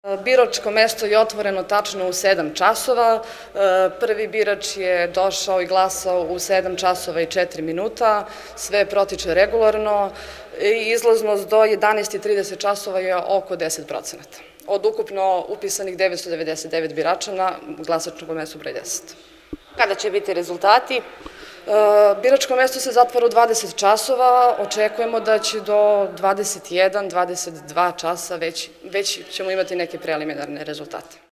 Biračko mesto je otvoreno tačno u 7 časova. Prvi birač je došao i glasao u 7 časova i 4 minuta. Sve protiče regularno i izlaznost do 11:30 časova je oko 10%. Od ukupno upisanih 999 birača na glasačkom mestu broj 10. Kada će biti rezultati? Biračko mesto se zatvara u 20 časova, očekujemo da će do 21, 22 časa već ćemo imati neke preliminarne rezultate.